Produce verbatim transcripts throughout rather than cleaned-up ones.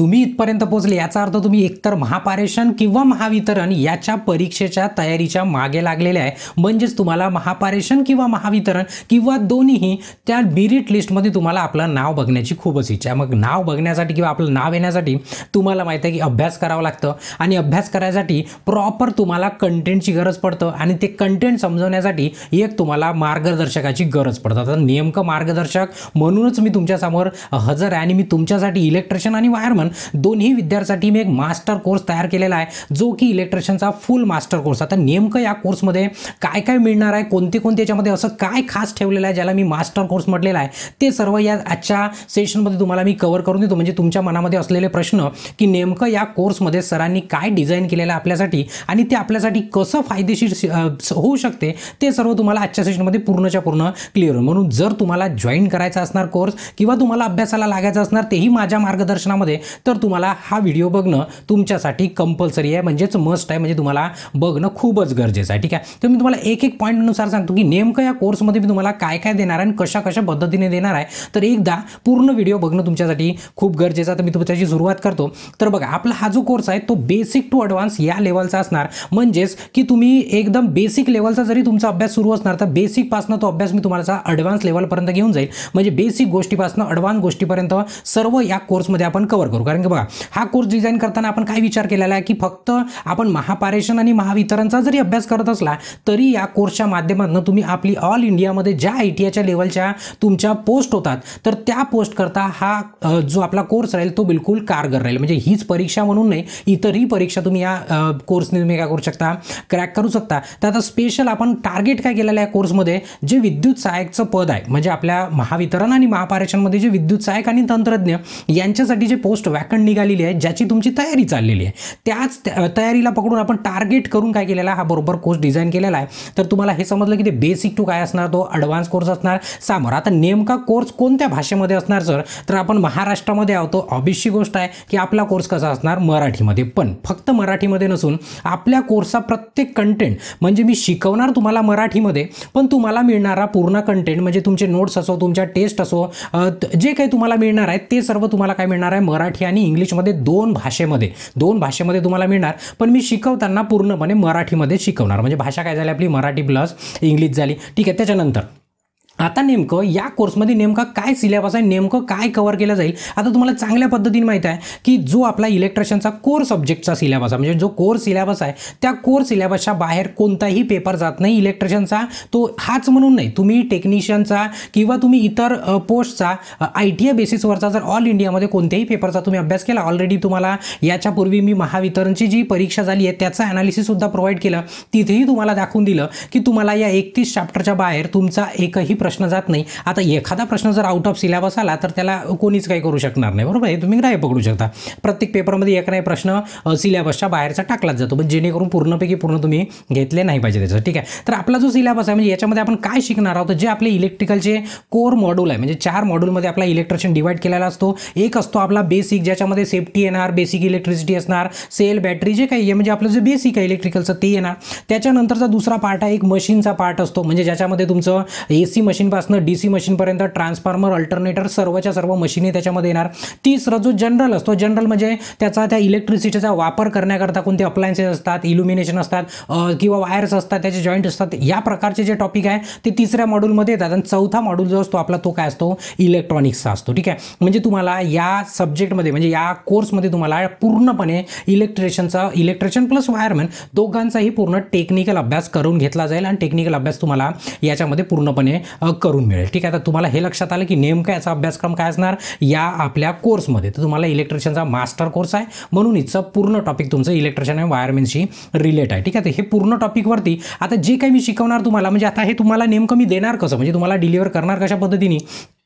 तुम्ही इथपर्यंत पोहोचले याचा अर्थ तुम्ही एकतर महापारेषण किंवा महावितरण याच्या परीक्षेच्या तयारीच्या मागे लागलेले आहे. म्हणजेच तुम्हाला महापारेषण किंवा महावितरण किंवा दोन्हीही त्या मेरिट लिस्टमध्ये तुम्हाला आपलं नाव बघण्याची खूपच इच्छा आहे. मग नाव बघण्यासाठी किंवा आपलं नाव येण्यासाठी तुम्हाला माहिती आहे की अभ्यास करावा लागतं आणि अभ्यास करायसाठी प्रॉपर तुम्हाला कंटेंटची गरज पडतं आणि ते कंटेंट समजवण्यासाठी एक तुम्हाला मार्गदर्शकाची गरज पडतं. आता नेमकं मार्गदर्शक म्हणूनच मी तुमच्यासमोर हजर आहे आणि मी तुमच्यासाठी इलेक्ट्रिशियन आणि वायरमन दोन्ही विद्यार्थ्यांसाठी मी एक मास्टर कोर्स तयार केलेला आहे जो की इलेक्ट्रिशियनचा फुल मास्टर कोर्स. आता नेमकं या कोर्समध्ये काय काय मिळणार आहे, कोणते कोणते याच्यामध्ये असं काय खास ठेवलेलं आहे ज्याला मी मास्टर कोर्स म्हटलेला आहे, ते सर्व या आजच्या सेशनमध्ये तुम्हाला मी कव्हर करून देतो. म्हणजे तुमच्या मनामध्ये असलेले प्रश्न की नेमकं या कोर्समध्ये सरांनी काय डिझाईन केलेलं आहे आपल्यासाठी आणि ते आपल्यासाठी कसं फायदेशीर होऊ शकते ते सर्व तुम्हाला आजच्या सेशनमध्ये पूर्णच्या पूर्ण क्लिअर होईल. म्हणून जर तुम्हाला जॉईन करायचा असणार कोर्स किंवा तुम्हाला अभ्यासाला लागायचं असणार तेही माझ्या मार्गदर्शनामध्ये, तर तुम्हाला हा व्हिडिओ बघणं तुमच्यासाठी कंपल्सरी आहे, म्हणजेच मस्ट आहे, म्हणजे तुम्हाला बघणं खूपच गरजेचं आहे. ठीक आहे, तर मी तुम्हाला एक एक पॉईंटनुसार सांगतो की नेमकं या कोर्समध्ये मी तुम्हाला काय काय देणार आहे आणि कशा कशा पद्धतीने देणार आहे. तर एकदा पूर्ण व्हिडिओ बघणं तुमच्यासाठी खूप गरजेचं आहे. तर मी तुमच्याशी सुरुवात करतो. तर बघा, आपला हा जो कोर्स आहे तो बेसिक टू ॲडव्हान्स या लेवलचा असणार. म्हणजेच की तुम्ही एकदम बेसिक लेवलचा जरी तुमचा अभ्यास सुरू असणार तर बेसिकपासून तो अभ्यास मी तुम्हाला ॲडव्हान्स लेवलपर्यंत घेऊन जाईल. म्हणजे बेसिक गोष्टीपासून ॲडव्हान्स गोष्टीपर्यंत सर्व या कोर्समध्ये आपण कव्हर करू. कारण की बघा, हा कोर्स डिझाईन करताना आपण काय विचार केलेला आहे की फक्त आपण महापारेषण आणि महावितरणचा जरी अभ्यास करत असला तरी या कोर्सच्या माध्यमातून तुम्ही आपली ऑल इंडियामध्ये ज्या आय टी आयच्या लेवलच्या तुमच्या पोस्ट होतात तर त्या पोस्ट करता हा जो आपला कोर्स राहील तो बिलकुल कारगर राहील. म्हणजे हीच परीक्षा म्हणून नाही, इतरही परीक्षा तुम्ही या कोर्सने तुम्ही काय करू शकता, क्रॅक करू शकता. तर आता स्पेशल आपण टार्गेट काय केलेलं आहे कोर्समध्ये, जे विद्युत सहाय्यकचं पद आहे म्हणजे आपल्या महावितरण आणि महापारेषणमध्ये जे विद्युत सहाय्यक आणि तंत्रज्ञ यांच्यासाठी जे पोस्ट वॅकंट निघालेली आहे ज्याची तुमची तयारी चाललेली आहे, त्याच तयारीला पकडून आपण टार्गेट करून काय केलेला हा बरोबर कोर्स डिझाईन केलेला आहे. तर तुम्हाला हे समजलं की ते बेसिक टू काय असणार, तो ॲडव्हान्स कोर्स असणार समोर. आता नेमका कोर्स कोणत्या भाषेमध्ये असणार सर, तर आपण महाराष्ट्रामध्ये आहोत, ऑब्वियसली गोष्ट आहे की आपला कोर्स कसा असणार, मराठीमध्ये. पण फक्त मराठीमध्ये नसून आपल्या कोर्सचा प्रत्येक कंटेंट म्हणजे मी शिकवणार तुम्हाला मराठीमध्ये, पण तुम्हाला मिळणारा पूर्ण कंटेंट म्हणजे तुमचे नोट्स असो, तुमच्या टेस्ट असो, जे काही तुम्हाला मिळणार आहे ते सर्व तुम्हाला काय मिळणार आहे, मराठी आणि इंग्लिशमध्ये दोन भाषेमध्ये दोन भाषेमध्ये तुम्हाला मिळणार. पण मी शिकवताना पूर्णपणे मराठीमध्ये शिकवणार. म्हणजे भाषा काय झाली आपली, मराठी प्लस इंग्लिश झाली. ठीक आहे, त्याच्यानंतर आता नेमकं या कोर्समध्ये नेमका काय सिलेबस आहे, नेमकं काय कव्हर केलं जाईल. आता तुम्हाला चांगल्या पद्धतीने माहीत आहे की जो आपला इलेक्ट्रिशियनचा कोर सब्जेक्टचा सिलेबस आहे, म्हणजे जो कोर सिलेबस आहे त्या कोर सिलेबसच्या बाहेर कोणताही पेपर जात नाही इलेक्ट्रिशियनचा. तो हाच म्हणून नाही, तुम्ही टेक्निशियनचा किंवा तुम्ही इतर पोस्टचा आय टी आय बेसिसवरचा जर ऑल इंडियामध्ये कोणत्याही पेपरचा तुम्ही अभ्यास केला, ऑलरेडी तुम्हाला याच्यापूर्वी मी महावितरणची जी परीक्षा झाली आहे त्याचा ॲनालिसिससुद्धा प्रोव्हाइड केलं, तिथेही तुम्हाला दाखवून दिलं की तुम्हाला या एकतीस चॅप्टरच्या बाहेर तुमचा एकही प्रश्न जात नाही. आता एखादा प्रश्न जर आउट ऑफ सिलेबस आला तर त्याला कोणीच काही करू शकणार नाही, बरोबर आहे, तुम्ही नाही पकडू शकता. प्रत्येक पेपरमध्ये एक नाही प्रश्न सिलेबसच्या बाहेरचा टाकलाच जातो, पण जेणेकरून पूर्णपैकी पूर्ण तुम्ही घेतले नाही पाहिजे त्याचं. ठीक आहे, तर आपला जो सिलेबस आहे म्हणजे याच्यामध्ये आपण काय शिकणार आहोत, जे आपले इलेक्ट्रिकलचे कोर मॉड्यूल आहे, म्हणजे चार मॉड्यूलमध्ये आपला इलेक्ट्रिशियन डिवाइड केलेला असतो. एक असतो आपला बेसिक, ज्याच्यामध्ये सेफ्टी येणार, बेसिक इलेक्ट्रिसिटी असणार, सेल, बॅटरी, जे काही आहे म्हणजे आपलं जे बेसिक आहे इलेक्ट्रिकलचं ते येणार. त्याच्यानंतरचा दुसरा पार्ट आहे एक मशीनचा पार्ट असतो, म्हणजे ज्याच्यामध्ये तुमचं ए सी मशीन पासून डी सी मशीनपर्यंत ट्रान्सफॉर्मर, अल्टरनेटर सर्वच्या सर्व मशीनी त्याच्यामध्ये येणार. तिसरा जो जनरल असतो, जनरल म्हणजे त्याचा त्या इलेक्ट्रिसिटीचा वापर करण्याकरता कोणते अप्लायन्सेस असतात, इल्युमिनेशन असतात किंवा वायर्स असतात, त्याचे जॉईंट असतात, या प्रकारचे जे टॉपिक आहे ते तिसऱ्या मॉड्यूलमध्ये येतात. आणि चौथा मॉड्यूल जो असतो आपला तो काय असतो, इलेक्ट्रॉनिक्सचा असतो. ठीक आहे, म्हणजे तुम्हाला या सब्जेक्टमध्ये म्हणजे या कोर्समध्ये तुम्हाला पूर्णपणे इलेक्ट्रिशियनचा, इलेक्ट्रिशियन प्लस वायरमॅन दोघांचाही पूर्ण टेक्निकल अभ्यास करून घेतला जाईल आणि टेक्निकल अभ्यास तुम्हाला याच्यामध्ये पूर्णपणे करून मिळेल. ठीक आहे, तर तुम्हाला हे लक्षात आलं की नेमका याचा अभ्यासक्रम काय असणार या आपल्या कोर्समध्ये. तर तुम्हाला इलेक्ट्रिशियनचा मास्टर कोर्स आहे म्हणून इथचं पूर्ण टॉपिक तुमचं इलेक्ट्रिशियन आणि वायरमॅनशी रिलेट आहे. ठीक आहे, तर हे पूर्ण टॉपिकवरती आता जे काही मी शिकवणार तुम्हाला, म्हणजे आता हे तुम्हाला नेमकं मी देणार कसं, म्हणजे तुम्हाला डिलिव्हर करणार कशा पद्धतीने,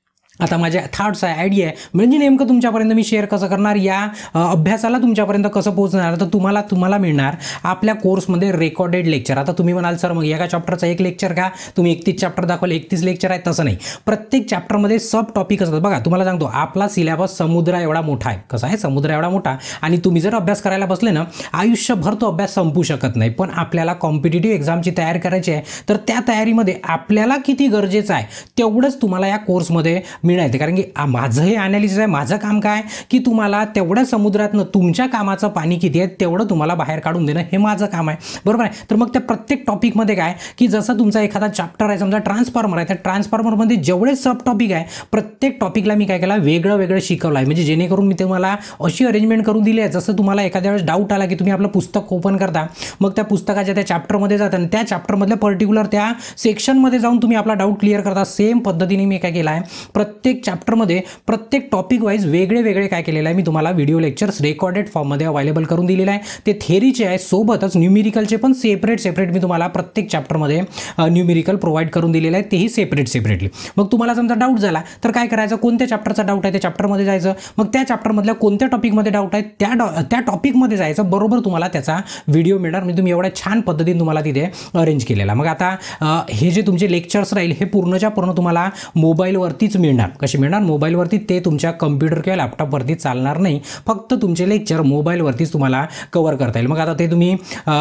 आता माझ्या थॉट्स आहे, आयडिया आहे, म्हणजे नेमकं तुमच्यापर्यंत मी शेअर कसं करणार, या अभ्यासाला तुमच्यापर्यंत कसं पोहोचणार. तर तुम्हाला तुम्हाला मिळणार आपल्या कोर्समध्ये रेकॉर्डेड लेक्चर. आता तुम्ही म्हणाल सर मग एका चॅप्टरचा एक लेक्चर का, तुम्ही एकतीस चॅप्टर दाखवले एकतीस लेक्चर आहेत, तसं नाही. प्रत्येक चॅप्टरमध्ये सब टॉपिक असतात. बघा तुम्हाला सांगतो आपला सिलेबस समुद्र एवढा मोठा आहे. कसा आहे, समुद्र एवढा मोठा, आणि तुम्ही जर अभ्यास करायला बसले ना आयुष्यभर तो अभ्यास संपू शकत नाही. पण आपल्याला कॉम्पिटिटिव्ह एक्झामची तयारी करायची आहे तर त्या तयारीमध्ये आपल्याला किती गरजेचं आहे तेवढंच तुम्हाला या कोर्समध्ये मिळायचं, कारण की माझं हे ॲनालिसिस आहे. माझं काम काय की तुम्हाला तेवढ्या समुद्रातनं तुमच्या कामाचं पाणी किती आहे तेवढं तुम्हाला बाहेर काढून देणं हे माझं काम आहे, बरोबर आहे. तर मग त्या प्रत्येक टॉपिकमध्ये काय की जसं तुमचा एखादा चॅप्टर आहे, समजा ट्रान्सफॉर्मर आहे, त्या ट्रान्सफॉर्मरमध्ये जेवढे सब टॉपिक आहे प्रत्येक टॉपिकला मी काय केलं वेगळं वेगळं शिकवलं आहे. म्हणजे जेणेकरून मी तुम्हाला अशी अरेंजमेंट करून दिली आहे, जसं तुम्हाला एखाद्या वेळेस डाऊट आला की तुम्ही आपलं पुस्तक ओपन करता, मग त्या पुस्तकाच्या त्या चॅप्टरमध्ये जाता आणि त्या चॅप्टरमधल्या पर्टिक्युलर त्या सेक्शनमध्ये जाऊन तुम्ही आपला डाऊट क्लिअर करता. सेम पद्धतीने मी काय केलं आहे प्रत्येक चॅप्टरमध्ये प्रत्येक टॉपिक वाईज वेगळे वेगळे काय केलेलं आहे मी तुम्हाला व्हिडिओ लेक्चर्स रेकॉर्डेड फॉर्ममध्ये अवेलेबल करून दिलेलं आहे. ते थेरीचे आहे, सोबतच न्यूमेरिकलचे पण सेपरेट सेपरेट मी तुम्हाला प्रत्येक चॅप्टरमध्ये न्यूमेरिकल प्रोव्हाइड करून दिलेलं आहे, तेही सेपरेट सेपरेटली. मग तुम्हाला समजा डाऊट झाला तर काय करायचं, कोणत्या चॅप्टरचा डाऊट आहे त्या चॅप्टरमध्ये जायचं, मग त्या चॅप्टरमधल्या कोणत्या टॉपिकमध्ये डाऊट आहे त्या त्या टॉपिकमध्ये जायचं, बरोबर तुम्हाला त्याचा व्हिडिओ मिळणार. म्हणजे तुम्ही एवढ्या छान पद्धतीने तुम्हाला तिथे अरेंज केलेला. मग आता हे जे तुमचे लेक्चर्स राहील हे पूर्णच्या पूर्ण तुम्हाला मोबाईलवरतीच मिळणार. कसे मिळणार, मोबाईलवरती. ते तुमच्या कम्प्युटर किंवा लॅपटॉपवरती चालणार नाही, फक्त तुमचे लेक्चर मोबाईलवरतीच तुम्हाला कव्हर करता येईल. मग आता ते तुम्ही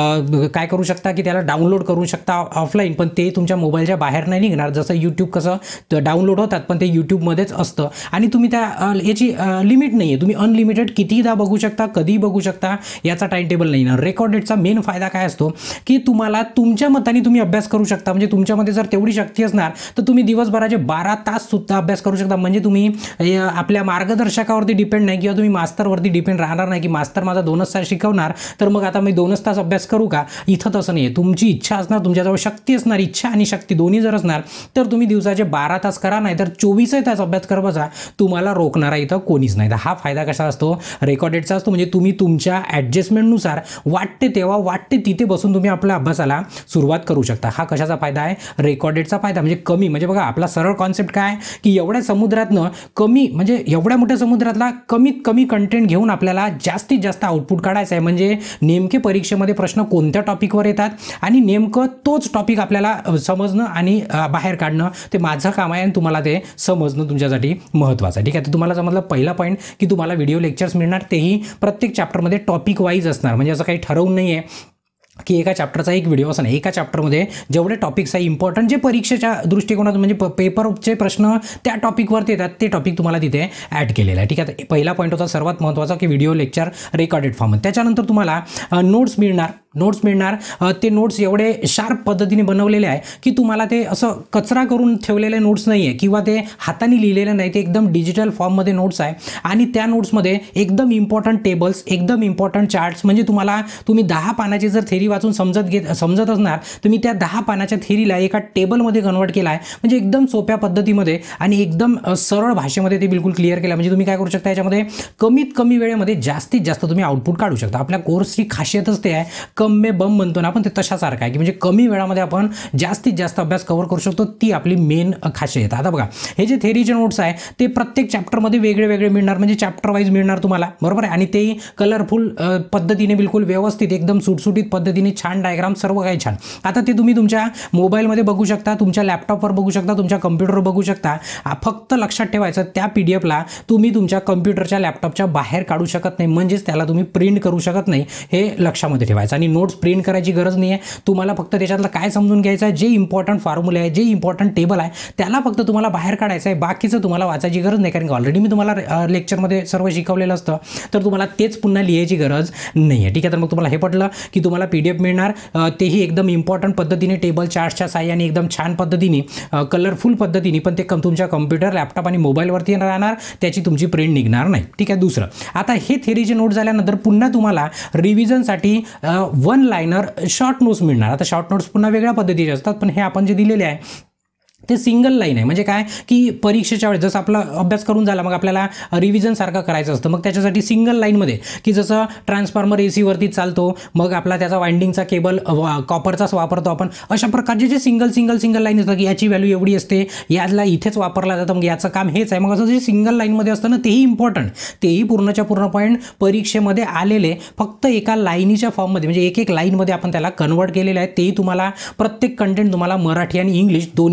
काय करू शकता की त्याला डाउनलोड करू शकता ऑफलाईन, पण ते तुमच्या मोबाईलच्या बाहेर नाही निघणार. जसं यूट्यूब कसं डाउनलोड होतात पण ते यूट्यूबमध्येच असतं आणि तुम्ही त्या याची लिमिट नाही आहे, तुम्ही अनलिमिटेड कितीदा बघू शकता, कधी बघू शकता, याचा टाइम टेबल नाही ना. रेकॉर्डेडचा मेन फायदा काय असतो की तुम्हाला तुमच्या मताने तुम्ही अभ्यास करू शकता. म्हणजे तुमच्यामध्ये जर तेवढी शक्ती असणार तर तुम्ही दिवसभराचे बारा तास सुद्धा अभ्यास करू शकता. म्हणजे तुम्ही आपल्या मार्गदर्शकावरती डिपेंड नाही किंवा तुम्ही मास्तरवरती डिपेंड राहणार नाही की मास्तर माझा दोनच तास शिकवणार तर मग आता मी दोनच तास अभ्यास करू का. इथं तसं नाही आहे. तुमची इच्छा असणार, तुमच्याजवळ शक्ती असणार, इच्छा आणि शक्ती दोन्ही जर असणार तर तुम्ही दिवसाचे बारा तास करा, नाही तर चोवीसही तास अभ्यास कर बसा, तुम्हाला रोखणारा इथं कोणीच नाही. तर हा फायदा कसा असतो, रेकॉर्डेडचा असतो. म्हणजे तुम्ही तुमच्या ॲडजस्टमेंटनुसार वाटते तेव्हा वाटते तिथे बसून तुम्ही आपल्या अभ्यासाला सुरुवात करू शकता. हा कशाचा फायदा आहे, रेकॉर्डेडचा फायदा. म्हणजे कमी, म्हणजे बघा आपला सरळ कॉन्सेप्ट काय की एवढ्या समुद्रातनं कमी, म्हणजे एवढ्या मोठ्या समुद्रातला कमीत कमी कंटेंट घेऊन आपल्याला जास्तीत जास्त आउटपुट काढायचं आहे. म्हणजे नेमके परीक्षेमध्ये प्रश्न कोणत्या टॉपिकवर येतात आणि नेमकं तोच टॉपिक आपल्याला समजणं आणि बाहेर काढणं ते माझं काम आहे आणि तुम्हाला ते समजणं तुमच्यासाठी महत्त्वाचं आहे. ठीक आहे, तर तुम्हाला समजलं पहिला पॉईंट की तुम्हाला व्हिडिओ लेक्चर्स मिळणार, तेही प्रत्येक चॅप्टरमध्ये टॉपिक वाईज असणार. म्हणजे असं काही ठरवून नाही आहे की एका चॅप्टरचा एक व्हिडिओ असं नाही, एका चॅप्टरमध्ये जेवढे टॉपिक्स आहे इम्पॉर्टंट जे परीक्षेच्या दृष्टिकोनातून म्हणजे प पेपरचे प्रश्न त्या टॉपिकवरती येतात ते टॉपिक तुम्हाला तिथे ॲड केलेलं आहे. ठीक आहे, पहिला पॉईंट होता सर्वात महत्त्वाचा की व्हिडिओ लेक्चर रेकॉर्डेड फॉर्म. त्याच्यानंतर तुम्हाला नोट्स मिळणार. नोट्स मिळणार ते नोट्स एवढे शार्प पद्धतीने बनवलेले आहे की तुम्हाला ते असं कचरा करून ठेवलेले नोट्स नाही आहे किंवा ते हाताने लिहिलेले नाही, ते एकदम डिजिटल फॉर्ममध्ये नोट्स आहे. आणि त्या नोट्समध्ये एकदम इम्पॉर्टंट टेबल्स, एकदम इम्पॉर्टंट चार्ट्स. म्हणजे तुम्हाला तुम्ही दहा पानाची जर थेरी वाचून समजत घेत समजत असणार तर मी त्या दहा पानाच्या थेरीला एका टेबलमध्ये कन्वर्ट केला आहे. म्हणजे एकदम सोप्या पद्धतीमध्ये आणि एकदम सरळ भाषेमध्ये ते बिलकुल क्लिअर केलं. म्हणजे तुम्ही काय करू शकता, याच्यामध्ये कमीत कमी वेळेमध्ये जास्तीत जास्त तुम्ही आउटपुट काढू शकता. आपल्या कोर्सची खासियतच ते आहे, कम मे बम म्हणतो ना आपण, ते तशासारखं आहे की म्हणजे कमी वेळामध्ये आपण जास्तीत जास्त अभ्यास कव्हर करू शकतो. ती आपली मेन खासियत. आता बघा हे जे थेरीचे नोट्स आहे ते प्रत्येक चॅप्टरमध्ये वेगळे वेगळे मिळणार. म्हणजे चॅप्टर वाईज मिळणार तुम्हाला, बरोबर आहे. आणि तेही कलरफुल पद्धतीने बिलकुल व्यवस्थित एकदम सुटसुटीत पद्धतीने छान डायग्राम, सर्व काही छान. आता ते तुम्ही तुमच्या मोबाईलमध्ये बघू शकता, तुमच्या लॅपटॉपवर बघू शकता, तुमच्या कम्प्युटरवर बघू शकता. फक्त लक्षात ठेवायचं त्या पी डी एफला तुम्ही तुमच्या कम्प्युटरच्या लॅपटॉपच्या बाहेर काढू शकत नाही, म्हणजेच त्याला तुम्ही प्रिंट करू शकत नाही, हे लक्षामध्ये ठेवायचं. आणि नोट्स प्रिंट करायची गरज नाही आहे तुम्हाला, फक्त त्याच्यातलं काय समजून घ्यायचं आहे, जे इम्पॉर्टंट फॉर्म्युले आहे, जे इम्पॉर्टंट टेबल आहे त्याला फक्त तुम्हाला बाहेर काढायचं आहे. बाकीचं तुम्हाला वाचायची गरज नाही, कारण की ऑलरेडी मी तुम्हाला लेक्चरमध्ये सर्व शिकवलेलं असतं, तर तुम्हाला तेच पुन्हा लिहायची गरज नाही आहे. ठीक आहे, तर मग तुम्हाला हे पटलं की तुम्हाला पी डी एफ मिळणार, तेही एकदम इम्पॉर्टंट पद्धतीने टेबल चार्टच्या साहाय्याने एकदम छान पद्धतीने कलरफुल पद्धतीने, पण ते कम तुमच्या कम्प्युटर, लॅपटॉप आणि मोबाईलवरती राहणार, त्याची तुमची प्रिंट निघणार नाही. ठीक आहे. दुसरं, आता हे थेरीचे नोट झाल्यानंतर पुन्हा तुम्हाला रिव्हिजनसाठी वन लाईनर शॉर्ट नोट्स मिळणार. आता शॉर्ट नोट्स पुन्हा वेगळ्या पद्धतीचे असतात, पण हे आपण जे दिलेले आहे ते सिंगल लाईन आहे. म्हणजे काय की परीक्षेच्या वेळेस जसं आपला अभ्यास करून झाला मग आपल्याला रिव्हिजन सारखं करायचं असतं, मग त्याच्यासाठी सिंगल लाईनमध्ये की जसं ट्रान्सफॉर्मर ए सीवरती चालतो, मग आपला त्याचा वाइंडिंगचा केबल कॉपरचाच वापरतो आपण, अशा प्रकारचे जे सिंगल सिंगल सिंगल लाईन असतं की याची व्हॅल्यू एवढी असते, याला इथेच वापरला जातं, मग याचं काम हेच आहे. मग असं जे सिंगल लाईनमध्ये असतं ना तेही इम्पॉर्टंट, तेही पूर्णच्या पूर्ण पॉईंट परीक्षेमध्ये आलेले फक्त एका लाईनीच्या फॉर्ममध्ये, म्हणजे एक एक लाईनमध्ये आपण त्याला कन्वर्ट केलेलं आहे. तेही तुम्हाला प्रत्येक कंटेंट तुम्हाला मराठी आणि इंग्लिश दोन्ही भाषेत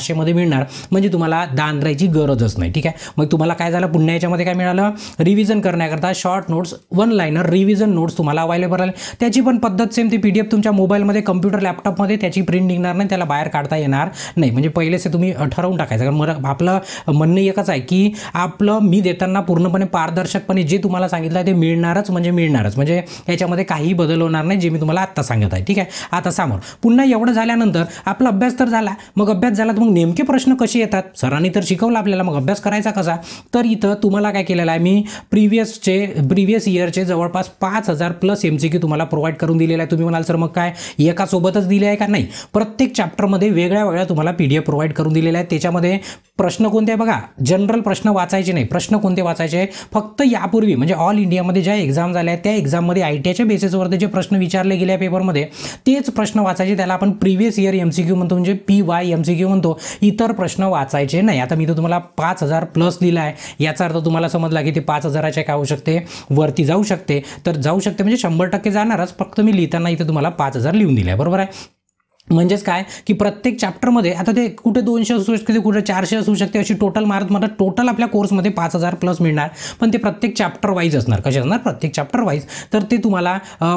पाचशेमध्ये मिळणार, म्हणजे तुम्हाला दांद्रायची गरजच नाही. ठीक आहे, मग तुम्हाला काय झालं, पुन्हा याच्यामध्ये काय मिळालं, रिव्हिजन करण्याकरता short notes, one liner revision notes तुम्हाला अवेलेबल आहे. त्याची पण पद्धत सेम, ती पी डी एफ तुमच्या मोबाईलमध्ये, कम्प्युटर, लॅपटॉपमध्ये त्याची प्रिंट निघणार नाही, त्याला बाहेर काढता येणार नाही. म्हणजे पहिलेच तुम्ही ठरवून टाकायचं, कारण मला आपलं म्हणणं एकच आहे की आपलं मी देताना पूर्णपणे पारदर्शकपणे जे तुम्हाला सांगितलं ते मिळणारच म्हणजे मिळणारच, म्हणजे याच्यामध्ये काही बदल होणार नाही, जे मी तुम्हाला आत्ता सांगत आहे. ठीक आहे, आता समोर पुन्हा एवढं झाल्यानंतर आपला अभ्यास तर झाला. मग अभ्यास झाला तर मग नेमके प्रश्न कसे येतात, सरांनी तर शिकवलं आपल्याला, मग अभ्यास करायचा कसा. तर इथं तुम्हाला काय केलेलं आहे, मी प्रिव्हियसचे प्रिव्हियस इयरचे जवळपास पाच हजार प्लस एम सी क्यू तुम्हाला प्रोव्हाइड करून दिलेला आहे. तुम्ही म्हणाल सर मग काय एका सोबतच दिले आहे का, नाही, प्रत्येक चॅप्टरमध्ये वेगळ्या वेगळ्या तुम्हाला पी डी एफ प्रोव्हाइड करून दिलेले आहेत. त्याच्यामध्ये प्रश्न कोणते आहे बघा, जनरल प्रश्न वाचायचे नाही. प्रश्न कोणते वाचायचे, फक्त यापूर्वी म्हणजे ऑल इंडियामध्ये ज्या एक्झाम झाल्या आहेत त्या एक्झाममध्ये आय टी आयच्या बेसिसवरती जे प्रश्न विचारले गेले आहे पेपरमध्ये तेच प्रश्न वाचायचे. त्याला आपण previous year M C Q म्हणतो, म्हणजे P Y M C Q म्हणतो. इतर प्रश्न वाचायचे नाही. आता मी तर तुम्हाला पाच हजार प्लस दिला आहे, याचा अर्थ तुम्हाला समजला की ते पाच हजाराच्या काय होऊ शकते, वरती जाऊ शकते. तर जाऊ शकते म्हणजे शंभर टक्के जाणारच, फक्त मी लिहिताना इथं तुम्हाला पाच हजार लिहून दिले आहे, बरोबर आहे. म्हणजेच काय की प्रत्येक चॅप्टरमध्ये आता ते कुठे दोनशे असू शकते, कुठे चारशे असू शकते, अशी टोटल मार्क मला टोटल आपल्या कोर्समध्ये पाच हजार प्लस मिळणार. पण ते प्रत्येक चॅप्टर वाईज असणार. कसे असणार, प्रत्येक चॅप्टर वाईज. तर ते तुम्हाला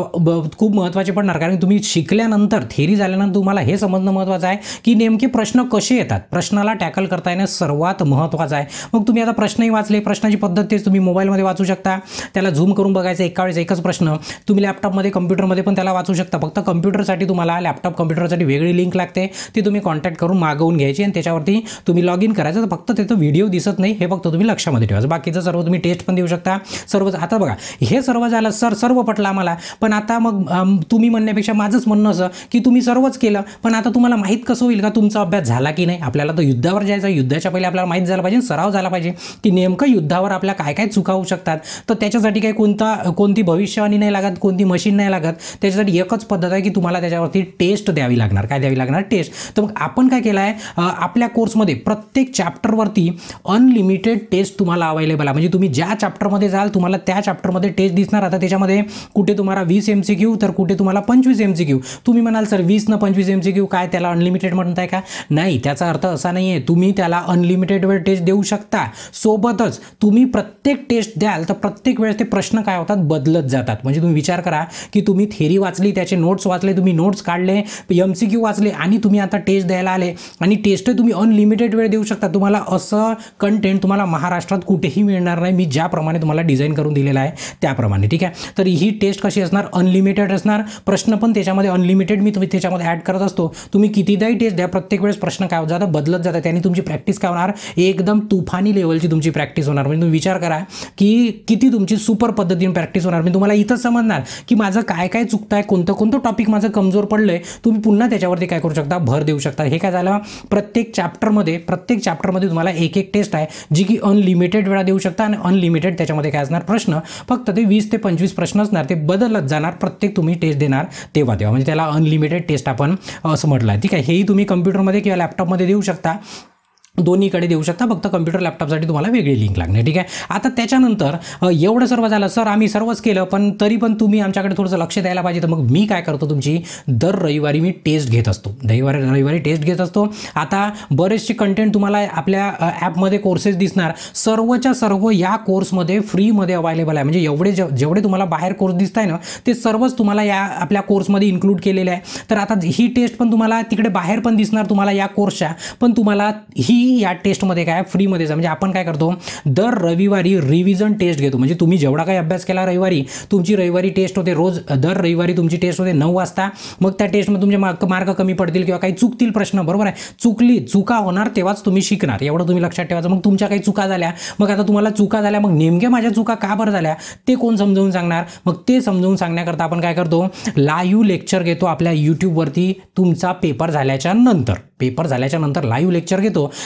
खूप महत्त्वाचे पडणार, कारण तुम्ही शिकल्यानंतर, थेरी झाल्यानंतर तुम्हाला हे समजणं महत्त्वाचं आहे की नेमके प्रश्न कसे येतात. प्रश्नाला टॅकल करता येणं सर्वात महत्त्वाचं आहे. मग तुम्ही आता प्रश्नही वाचले, प्रश्नाची पद्धत तेच तुम्ही मोबाईलमध्ये वाचू शकता, त्याला झूम करून बघायचं एका वेळेस एकच प्रश्न. तुम्ही लॅपटॉपमध्ये, कम्प्युटरमध्ये पण त्याला वाचू शकता. फक्त कम्प्युटरसाठी तुम्हाला, लॅपटॉप कम्प्युटरसाठी वेगळी लिंक लागते, ती तुम्ही कॉन्टॅक्ट करून मागवून घ्यायची आणि त्याच्यावरती तुम्ही लॉग इन करायचं. फक्त तिथं व्हिडिओ दिसत नाही, हे फक्त तुम्ही लक्षामध्ये ठेवायचं. बाकीचं सर्व तुम्ही टेस्ट पण देऊ शकता सर्व. आता बघा हे सर्व झालं, सर सर्व पटलं आम्हाला, पण आता मग तुम्ही म्हणण्यापेक्षा माझंच म्हणणं असं की तुम्ही सर्वच केलं, पण आता तुम्हाला माहीत कसं होईल का तुमचा अभ्यास झाला की नाही. आपल्याला तर युद्धावर जायचं, युद्धाच्या पहिले आपल्याला माहीत झालं पाहिजे, सराव झाला पाहिजे की नेमकं युद्धावर आपल्या काय काय चुका होऊ शकतात. तर त्याच्यासाठी काही कोणता कोणती भविष्यवाणी नाही लागत, कोणती मशीन नाही लागत. त्याच्यासाठी एकच पद्धत आहे की तुम्हाला त्याच्यावरती टेस्ट द्यावी लागणार. काय द्यावी लागणार, टेस्ट. तर मग आपण काय केलं आहे, आपल्या कोर्समध्ये प्रत्येक चॅप्टरवरती अनलिमिटेड टेस्ट तुम्हाला अवेलेबल आहे. म्हणजे तुम्ही ज्या चॅप्टरमध्ये जाल तुम्हाला त्या चॅप्टरमध्ये टेस्ट दिसणार. आता त्याच्यामध्ये कुठे तुम्हाला वीस एम सी क्यू, तर कुठे तुम्हाला पंचवीस एम सी क्यू. तुम्ही म्हणाल सर वीस न पंचवीस एम सी क्यू काय, त्याला अनलिमिटेड म्हणताय का, नाही, त्याचा अर्थ असा नाही आहे. तुम्ही त्याला अनलिमिटेड वेळ टेस्ट देऊ शकता. सोबतच तुम्ही प्रत्येक टेस्ट द्याल तर प्रत्येक वेळेस ते प्रश्न काय होतात, बदलत जातात. म्हणजे तुम्ही विचार करा की तुम्ही थेरी वाचली, त्याचे नोट्स वाचले, तुम्ही नोट्स काढले, एम सी क्यू वाचले आणि तुम्ही आता टेस्ट द्यायला आले आणि टेस्ट तुम्ही अनलिमिटेड वेळ देऊ शकता. तुम्हाला असं कंटेंट तुम्हाला महाराष्ट्रात कुठेही मिळणार नाही, मी ज्याप्रमाणे तुम्हाला डिझाईन करून दिलेला आहे त्याप्रमाणे. ठीक आहे, तर ही टेस्ट कशी असणार, अनलिमिटेड असणार. प्रश्न पण त्याच्यामध्ये अनलिमिटेड मी तुम्ही त्याच्यामध्ये ॲड करत असतो. तुम्ही कितीदाही टेस्ट द्या, प्रत्येक वेळेस प्रश्न काय होत जातं, बदलत जातं. त्याने तुमची प्रॅक्टिस काय होणार, एकदम तुफानी लेवलची तुमची प्रॅक्टिस होणार. म्हणजे तुम्ही विचार करा की किती तुमची सुपर पद्धतीने प्रॅक्टिस होणार. मी तुम्हाला इथंच समजणार की माझं काय काय चुकतं आहे, कोणतं कोणतं टॉपिक माझं कमजोर पडलं आहे. तुम्ही पुन्हा त्याच्यावरती काय करू शकता, भर देऊ शकता. हे काय झालं, प्रत्येक चॅप्टरमध्ये प्रत्येक चॅप्टरमध्ये तुम्हाला एक एक टेस्ट आहे जी की अनलिमिटेड वेळा देऊ शकता आणि अनलिमिटेड त्याच्यामध्ये काय असणार, प्रश्न फक्त ते वीस ते पंचवीस प्रश्न असणार. ते बदलत जाणार, प्रत्येक तुम्ही टेस्ट देणार तेव्हा तेव्हा. म्हणजे त्याला अनलिमिटेड टेस्ट आपण असं म्हटलं आहे. ठीक आहे, हेही तुम्ही कम्प्युटरमध्ये किंवा लॅपटॉपमध्ये देऊ शकता, दोन्हीकडे देऊ शकता. फक्त कम्प्युटर लॅपटॉपसाठी तुम्हाला वेगळी लिंक लागणार. ठीक आहे, आता त्याच्यानंतर एवढं सर्व झालं, सर आम्ही सर्वच केलं पण तरी पण तुम्ही आमच्याकडे थोडंसं लक्ष द्यायला पाहिजे. तर मग मी काय करतो, तुमची दर रविवारी मी टेस्ट घेत असतो. रविवारी रविवारी टेस्ट घेत असतो. आता बरेचसे कंटेंट तुम्हाला आपल्या ॲपमध्ये कोर्सेस दिसणार, सर्वच्या सर्व या कोर्समध्ये फ्रीमध्ये अवेलेबल आहे. म्हणजे एवढे जेवढे तुम्हाला बाहेर कोर्स दिसत आहे ना ते सर्वच तुम्हाला या आपल्या कोर्समध्ये इन्क्लूड केलेले आहे. तर आता ही टेस्ट पण तुम्हाला तिकडे बाहेर पण दिसणार तुम्हाला या कोर्सच्या, पण तुम्हाला ही या टेस्टमध्ये काय फ्रीमध्येच. म्हणजे आपण काय करतो, दर रविवारी रिव्हिजन टेस्ट घेतो. म्हणजे तुम्ही जेवढा काही अभ्यास केला रविवारी, तुमची रविवारी टेस्ट होते. रोज दर रविवारी तुमची टेस्ट होते नऊ वाजता. मग त्या टेस्टमध्ये तुमचे मार्क मार्क कमी पडतील किंवा काही चुकतील प्रश्न, बरोबर आहे. चुकली चुका होणार तेव्हाच तुम्ही शिकणार, एवढं तुम्ही लक्षात ठेवायचं. मग तुमच्या काही चुका झाल्या, मग आता तुम्हाला चुका झाल्या, मग नेमक्या माझ्या चुका का बरं झाल्या ते कोण समजावून सांगणार. मग ते समजावून सांगण्याकरता आपण काय करतो, लाईव्ह लेक्चर घेतो आपल्या यूट्यूबवरती. तुमचा पेपर झाल्याच्या नंतर पेपर झाल्याच्या नंतर लाईव्ह लेक्चर घेतो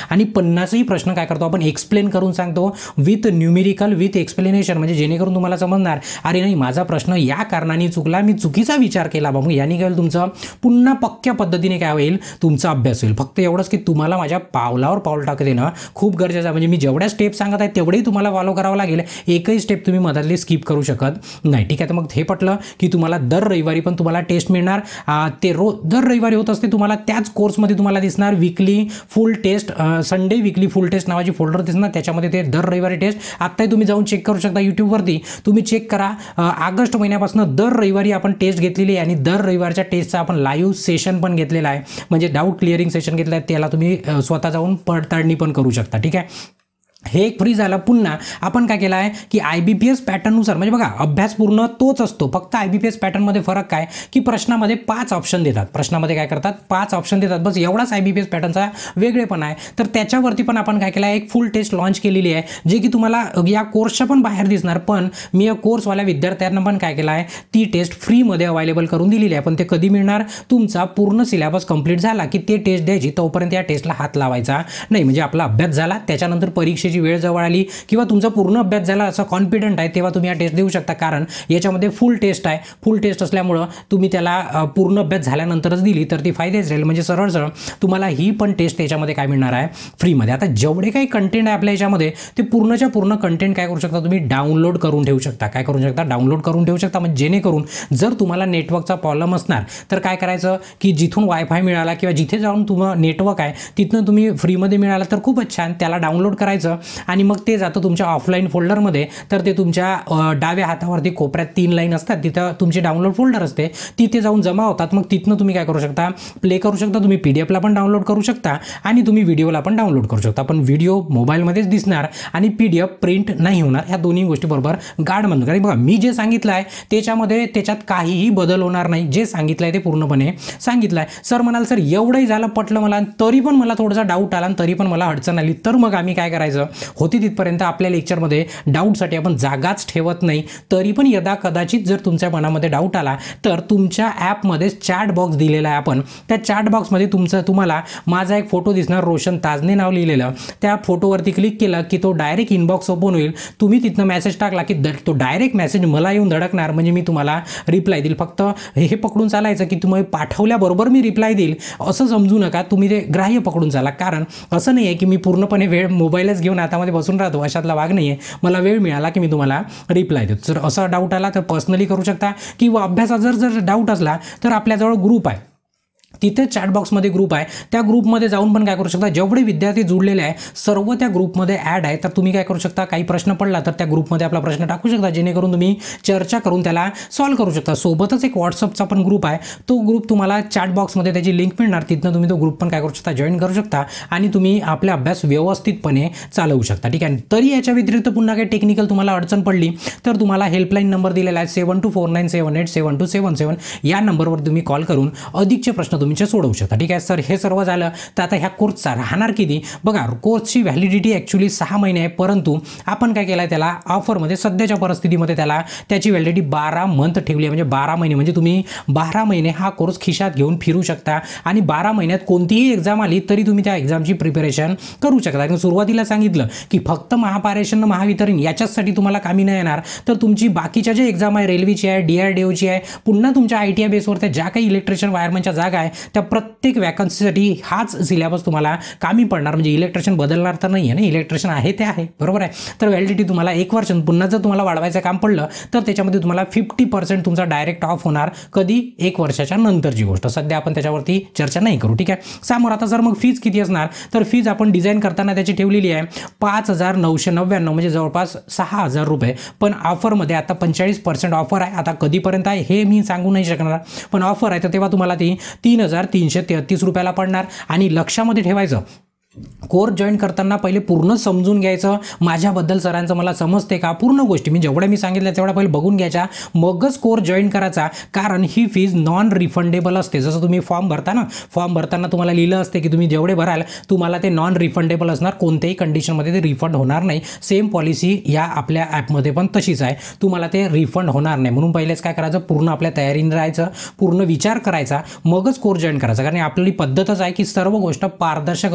आणि पन्नासही प्रश्न काय करतो आपण एक्सप्लेन करून सांगतो विथ न्यूमेरिकल विथ एक्सप्लेनेशन, म्हणजे जेणेकरून तुम्हाला समजणार अरे नाही माझा प्रश्न या कारणाने चुकला, मी चुकीचा विचार केला बा, मग याने काय तुमचं पुन्हा पक्क्या पद्धतीने काय होईल तुमचा अभ्यास होईल. फक्त एवढंच की तुम्हाला माझ्या पावलावर पाऊल टाक देणं खूप गरजेचं आहे. म्हणजे मी जेवढ्या स्टेप सांगत आहे तेवढेही तुम्हाला फॉलो करावं लागेल, एकही स्टेप तुम्ही मधातली स्किप करू शकत नाही. ठीक आहे, तर मग हे पटलं की तुम्हाला दर रविवारी पण तुम्हाला टेस्ट मिळणार. ते रोज दर रविवारी होत असते, तुम्हाला त्याच कोर्समध्ये तुम्हाला दिसणार weekly full test, Sunday weekly full test नावाची फोल्डर दिसणार, त्याच्यामध्ये ते दर रविवारी टेस्ट. आत्ताही तुम्ही जाऊन चेक करू शकता यूट्यूबवरती, तुम्ही चेक करा. ऑगस्ट महिन्यापासून दर रविवारी आपण टेस्ट घेतलेली आहे आणि दर रविवारच्या टेस्टचा आपण लाईव्ह सेशन पण घेतलेला आहे, म्हणजे डाऊट क्लिअरिंग सेशन घेतलं आहे, त्याला तुम्ही स्वतः जाऊन पडताळणी पण करू शकता. ठीक आहे, हे एक फ्री झालं. पुन्हा आपण काय केलं आहे की आय बी पी एस पॅटर्ननुसार, म्हणजे बघा अभ्यास पूर्ण तोच असतो, फक्त आय बी पी एस पॅटर्नमध्ये फरक काय की प्रश्नामध्ये पाच ऑप्शन देतात. प्रश्नामध्ये काय करतात पाच ऑप्शन देतात, बस एवढाच आय बी पी एस पॅटर्नचा वेगळेपणा आहे. तर त्याच्यावरती पण आपण काय केलं आहे एक फुल टेस्ट लॉन्च केलेली आहे, जे की तुम्हाला या कोर्सच्या पण बाहेर दिसणार. पण मी या कोर्सवाल्या विद्यार्थ्यांना पण काय केलं आहे ती टेस्ट फ्रीमध्ये अवेलेबल करून दिलेली आहे. पण ते कधी मिळणार, तुमचा पूर्ण सिलेबस कंप्लीट झाला की ते टेस्ट द्यायची, तोपर्यंत या टेस्टला हात लावायचा नाही. म्हणजे आपला अभ्यास झाला, त्याच्यानंतर परीक्षेची वेळ जवळ आली किंवा तुमचा पूर्ण अभ्यास झाला असं कॉन्फिडंट आहे, तेव्हा तुम्ही हा टेस्ट देऊ शकता. कारण याच्यामध्ये फुल टेस्ट आहे, फुल टेस्ट असल्यामुळं तुम्ही त्याला पूर्ण अभ्यास झाल्यानंतरच दिली तर ती फायदेच राहील. म्हणजे सरळ सरळ तुम्हाला ही पण टेस्ट याच्यामध्ये काय मिळणार आहे फ्रीमध्ये. आता जेवढे काही कंटेंट आहे आपल्या याच्यामध्ये ते पूर्णच्या पूर्ण कंटेंट काय करू शकता तुम्ही डाउनलोड करून ठेवू शकता. काय करू शकता डाउनलोड करून ठेवू शकता. म्हणजे जेणेकरून जर तुम्हाला नेटवर्कचा प्रॉब्लेम असणार तर काय करायचं की जिथून वायफाय मिळाला किंवा जिथे जाऊन तुम्हाला नेटवर्क आहे तिथनं तुम्ही फ्रीमध्ये मिळाला तर खूपच छान, त्याला डाउनलोड करायचं आणि मग ते जातं तुमच्या ऑफलाईन फोल्डरमध्ये. तर ते तुमच्या डाव्या हातावरती कोपऱ्यात तीन लाईन असतात, तिथं तुमची डाउनलोड फोल्डर असते, तिथे जाऊन जमा होतात. मग तिथनं तुम्ही काय करू शकता प्ले करू शकता. तुम्ही पी डी एफला पण डाउनलोड करू शकता आणि तुम्ही व्हिडिओला पण डाउनलोड करू शकता. पण व्हिडिओ मोबाईलमध्येच दिसणार आणि पी डी एफ प्रिंट नाही होणार. ह्या दोन्ही गोष्टी बरोबर गाढ म्हणतो. कारण बघा मी जे सांगितलं आहे त्याच्यामध्ये त्याच्यात काहीही बदल होणार नाही, जे सांगितलं आहे ते पूर्णपणे सांगितलं आहे. सर म्हणाल सर एवढंही झालं पटलं मला, तरी पण मला थोडासा डाऊट आला आणि तरी पण मला अडचण आली, तर मग आम्ही काय करायचं होती तिथपर्यंत आपल्या लेक्चरमध्ये डाऊटसाठी आपण जागाच ठेवत नाही. तरी पण यदा कदाचित जर तुमच्या मनामध्ये डाऊट आला तर तुमच्या ॲपमध्ये चॅट बॉक्स दिलेला आहे. आपण त्या चॅट बॉक्समध्ये तुमचं तुम्हाला माझा एक फोटो दिसणार, रोशन ताजने नाव लिहिलेलं, त्या फोटोवरती क्लिक केलं की तो डायरेक्ट इनबॉक्स ओपन होईल. तुम्ही तिथनं मेसेज टाकला की तो डायरेक्ट मेसेज मला येऊन धडकणार, म्हणजे मी तुम्हाला रिप्लाय देईल. फक्त हे पकडून चालायचं की तुम्ही पाठवल्याबरोबर मी रिप्लाय देईल असं समजू नका, तुम्ही ते ग्राह्य पकडून चाला. कारण असं नाही आहे की मी पूर्णपणे वेळ मोबाईलच घेऊन हातामध्ये बसून राहतो, अशातला भाग नाही आहे. मला वेळ मिळाला की मी तुम्हाला रिप्लाय देतो. जर असा डाऊट आला तर पर्सनली करू शकता किंवा अभ्यासात जर जर डाऊट असला तर आपल्याजवळ ग्रुप आहे, तिथे चॅटबॉक्समध्ये ग्रुप आहे, त्या ग्रुपमध्ये जाऊन पण काय करू शकता, जेवढे विद्यार्थी जुळलेले आहे सर्व त्या ग्रुपमध्ये ॲड आहे. तर तुम्ही काय करू शकता, काही प्रश्न पडला तर त्या ग्रुपमध्ये आपला प्रश्न टाकू शकता, जेणेकरून तुम्ही चर्चा करून त्याला सॉल्व्ह करू शकता. सोबतच एक व्हॉट्सअपचा पण ग्रुप आहे, तो ग्रुप तुम्हाला चॅटबॉक्समध्ये त्याची लिंक मिळणार, तिथनं तुम्ही तो ग्रुप पण काय करू शकता जॉईन करू शकता आणि तुम्ही आपला अभ्यास व्यवस्थितपणे चालवू शकता. ठीक आहे. तरी याच्या व्यतिरिक्त पुन्हा काही टेक्निकल तुम्हाला अडचण पडली तर तुम्हाला हेल्पलाईन नंबर दिलेला आहे seven two four nine seven eight seven two seven seven, या नंबरवर तुम्ही कॉल करून अधिकचे प्रश्न तुमचे सोडवू शकता. ठीक आहे सर, हे सर्व झालं तर आता ह्या कोर्सचा राहणार किती बघा. कोर्सची व्हॅलिडिटी ॲक्च्युली सहा महिने आहे, परंतु आपण काय केलं आहे त्याला ऑफरमध्ये सध्याच्या परिस्थितीमध्ये त्याला त्याची व्हॅलिडिटी बारा मंथ ठेवली आहे. म्हणजे बारा महिने, म्हणजे तुम्ही बारा महिने हा कोर्स खिशात घेऊन फिरू शकता आणि बारा महिन्यात कोणतीही एक्झाम आली तरी तुम्ही त्या एक्झामची प्रिपरेशन करू शकता. कारण सुरुवातीला सांगितलं की फक्त महापारेषण महावितरण याच्यासाठी तुम्हाला कामी नाही येणार, तर तुमची बाकीच्या ज्या एक्झाम आहे, रेल्वेची आहे, डी आर डी ओची आहे, पुन्हा तुमच्या आय टी आय बेसवर त्या ज्या काही इलेक्ट्रिशियन वायरमनच्या जागा आहे त्या प्रत्येक वॅकन्सीसाठी हाच सिलेबस तुम्हाला कामी पडणार. म्हणजे इलेक्ट्रिशियन बदलणार तर नाही आहे ना, इलेक्ट्रिशियन आहे ते आहे, बरोबर आहे. तर व्हॅलिडिटी तुम्हाला एक वर्ष, पुन्हा जर तुम्हाला वाढवायचं काम पडलं तर त्याच्यामध्ये तुम्हाला फिफ्टी पर्सेंट तुमचा डायरेक्ट ऑफ होणार. कधी एक वर्षाच्या नंतरची गोष्ट, सध्या आपण त्याच्यावरती चर्चा नाही करू. ठीक आहे. समोर आता जर मग फीज किती असणार, तर फीज आपण डिझाईन करताना त्याची ठेवलेली आहे पाच हजार नऊशे नव्याण्णव, म्हणजे जवळपास सहा हजार रुपये. पण ऑफरमध्ये आता पंचेचाळीस पर्सेंट ऑफर आहे. आता कधीपर्यंत आहे हे मी सांगू नाही शकणार, पण ऑफर आहे तर तेव्हा तुम्हाला ती तीन हजार तीनशे तेहतीस रुपयाला पडणार. आणि लक्षामध्ये ठेवायचं कोर्स जॉईन करताना पहिले पूर्ण समजून घ्यायचं, माझ्याबद्दल सरांचं मला समजते का, पूर्ण गोष्टी मी जेवढ्या मी सांगितल्या तेवढ्या पहिले बघून घ्यायच्या, मगच कोर्स जॉईन करायचा. कारण ही फीज नॉन रिफंडेबल असते. जसं तुम्ही फॉर्म भरता ना, फॉर्म भरताना तुम्हाला लिहिलं असते की तुम्ही जेवढे भराल तुम्हाला ते नॉन रिफंडेबल असणार, कोणत्याही कंडिशनमध्ये ते रिफंड होणार नाही. सेम पॉलिसी या आपल्या ॲपमध्ये पण तशीच आहे, तुम्हाला ते रिफंड होणार नाही. म्हणून पहिलेच काय करायचं, पूर्ण आपल्या तयारीने राहायचं, पूर्ण विचार करायचा, मगच कोर्स जॉईन करायचा. कारण आपली पद्धतच आहे की सर्व गोष्ट पारदर्शक असलेली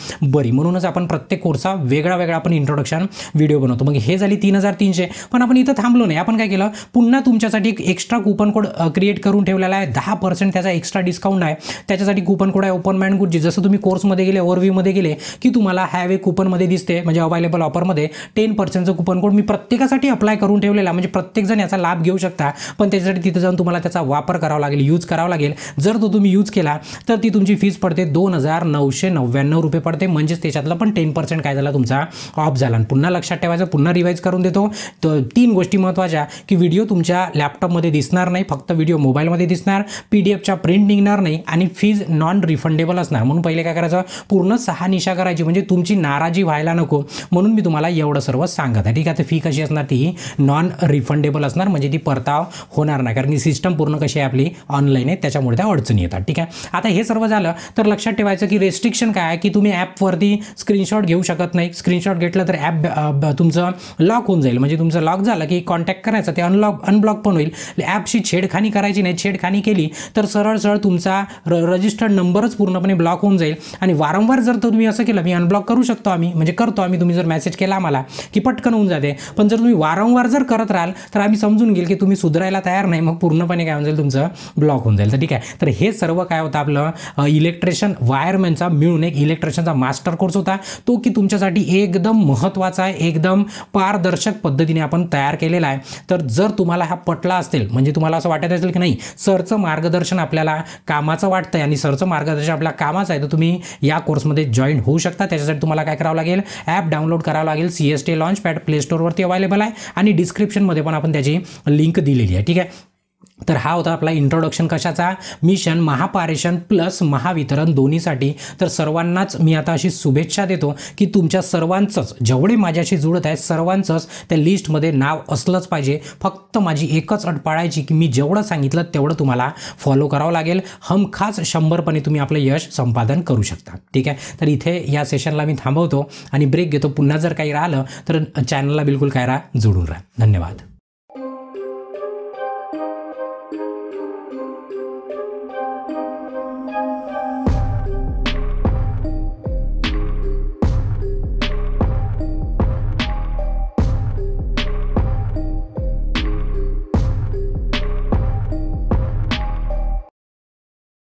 बरी, म्हणूनच आपण प्रत्येक कोर्सचा वेगळा वेगळा आपण इंट्रोडक्शन व्हिडिओ बनवतो. मग हे झाली तीन हजार तीनशे. पण आपण इथं थांबलो नाही. आपण काय केलं, पुन्हा तुमच्यासाठी एक एक्स्ट्रा कूपन कोड क्रिएट करून ठेवलेला आहे. दहा पर्सेंट त्याचा एक्स्ट्रा डिस्काउंट आहे. त्याच्यासाठी कूपन कोड आहे ओपन माइंड गुरुजी. जसं तुम्ही कोर्समध्ये गेले, ओव्हरव्ह्यूमध्ये गेले की तुम्हाला हॅव ए कूपनमध्ये दिसते, म्हणजे अवेलेबल ऑफरमध्ये टेन पर्सेंटचं कूपन कोड मी प्रत्येकासाठी अप्लाय करून ठेवलेला, म्हणजे प्रत्येकजण याचा लाभ घेऊ शकता. पण त्याच्यासाठी तिथे जाऊन तुम्हाला त्याचा वापर करावा लागेल, यूज करावा लागेल. जर तो तुम्ही यूज केला तर ती तुमची फीस पडते दोन हजार नऊशे नव्याण्णव रुपये पडते. म्हणजेच त्याच्यातलं पण टेन पर्सेंट काय झाला तुमचा ऑफ झाला. पुन्हा लक्षात ठेवायचं, पुन्हा रिवाइज करून देतो. तर तीन गोष्टी महत्त्वाच्या की व्हिडिओ तुमच्या लॅपटॉपमध्ये दिसणार नाही, फक्त व्हिडिओ मोबाईलमध्ये दिसणार, पी डी एफच्या प्रिंट निघणार नाही आणि फीज नॉन रिफंडेबल असणार. म्हणून पहिले काय करायचं, पूर्ण सहा निशा करायची, म्हणजे तुमची नाराजी व्हायला नको. म्हणून मी तुम्हाला एवढं सर्व सांगत आहे. ठीक आहे. तर फी कशी असणार, ती नॉन रिफंडेबल असणार, म्हणजे ती परताव होणार नाही, कारण की सिस्टम पूर्ण कशी आहे आपली ऑनलाईन आहे, त्याच्यामुळे त्या अडचणी येतात. ठीक आहे. आता हे सर्व झालं तर लक्षात ठेवायचं की रेस्ट्रिक्शन काय आहे की तुम्ही ॲपवरती स्क्रीनशॉट घेऊ शकत नाही. स्क्रीनशॉट घेतलं तर ॲप तुमचं लॉक होऊन जाईल, म्हणजे तुमचं लॉक झालं की कॉन्टॅक्ट करायचं, ते अनलॉक अनब्लॉक पण होईल. ॲपशी छेडखानी करायची नाही. छेडखानी केली तर सरळ सरळ तुमचा र रजिस्टर्ड नंबरच पूर्णपणे ब्लॉक होऊन जाईल. आणि वारंवार जर तुम्ही असं केलं, मी अनब्लॉक करू शकतो आम्ही, म्हणजे करतो आम्ही, तुम्ही जर मेसेज केला आम्हाला की पटकन होऊन जाते. पण जर तुम्ही वारंवार जर करत राहाल तर आम्ही समजून घेईल की तुम्ही सुधारायला तयार नाही, मग पूर्णपणे काय होऊन जाईल, तुमचं ब्लॉक होऊन जाईल. तर ठीक आहे. तर हे सर्व काय होतं, आपलं इलेक्ट्रिशियन वायरमॅनचा मिळून एक इलेक्ट्रिशियनचा मास्टर कोर्स होता, तो की तुमच्यासाठी एकदम महत्त्वाचा आहे, एकदम पारदर्शक पद्धतीने आपण तयार केलेला आहे. तर जर तुम्हाला हा पटला असेल, म्हणजे तुम्हाला असं वाटत असेल की नाही सरचं मार्गदर्शन आपल्याला कामाचं वाटतंय आणि सरचं मार्गदर्शन आपल्या कामाचं आहे, तर तुम्ही या कोर्समध्ये जॉईन होऊ शकता. त्याच्यासाठी तुम्हाला काय करावं लागेल, ॲप डाउनलोड करावं लागेल. C S T launch pad play स्टोअरवरती अवेलेबल आहे आणि डिस्क्रिप्शनमध्ये पण आपण त्याची लिंक दिलेली आहे. ठीक आहे. तर हा होता आपला इंट्रोडक्शन कशाचा, मिशन महापारेषण प्लस महावितरण दोन्हीसाठी. तर सर्वांनाच मी आता अशी शुभेच्छा देतो की तुमच्या सर्वांचंच, जेवढे माझ्याशी जुळत आहेत सर्वांचंच त्या लिस्टमध्ये नाव असलंच पाहिजे. फक्त माझी एकच अट पाळायची की मी जेवढं सांगितलं तेवढं तुम्हाला फॉलो करावं लागेल. हमखास शंभरपणे तुम्ही आपलं यश संपादन करू शकता. ठीक आहे. तर इथे या सेशनला मी थांबवतो आणि ब्रेक घेतो. पुन्हा जर काही राहिलं तर चॅनलला बिलकुल काय राहा, जोडून राहा. धन्यवाद.